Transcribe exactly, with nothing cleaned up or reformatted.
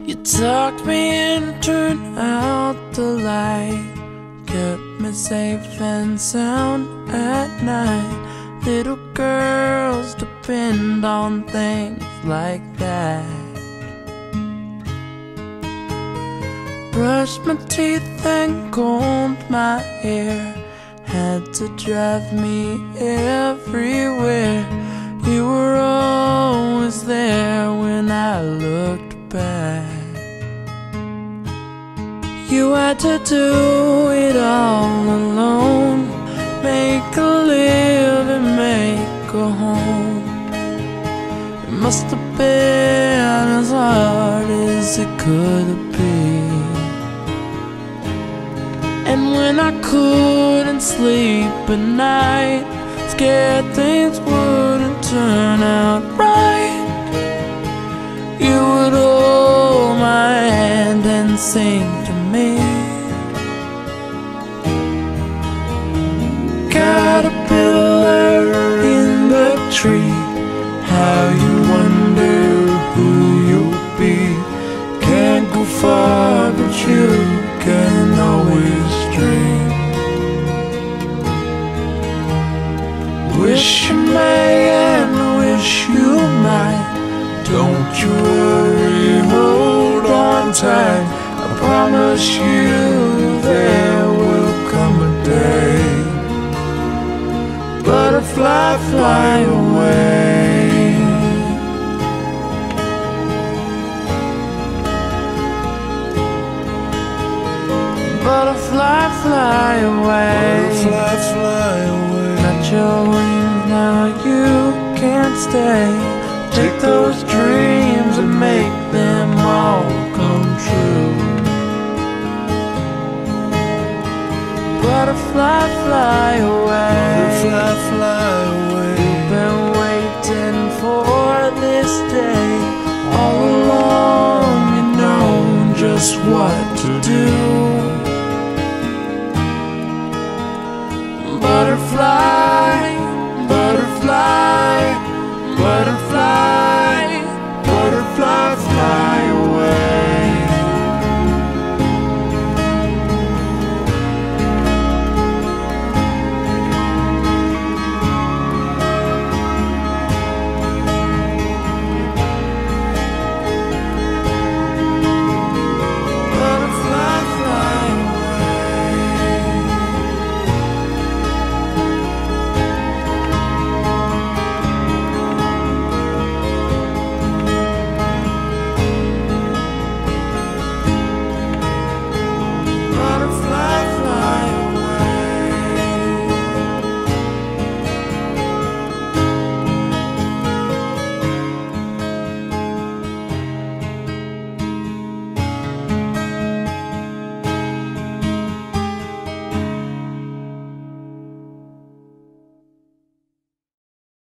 You tucked me in, turned out the light, kept me safe and sound at night. Little girls depend on things like that. Brushed my teeth and combed my hair, had to drive me everywhere. You were always there when I looked back. You had to do it all alone, make a living, make a home. It must have been as hard as it could be. And when I couldn't sleep at night, scared things wouldn't turn out right, you would hold my hand and sing to me. Caterpillar in the tree, how you wonder who you'll be. Can't go far, but you can always dream. Wish you may and wish you might. Don't you worry, hold on tight. I promise you there will come a day. Butterfly, fly away. Butterfly, fly away. Butterfly, fly away. Got your wings, now you can't stay. Take those dreams and make them all come true. Butterfly, fly away. Butterfly, fly away. Been waiting for this day.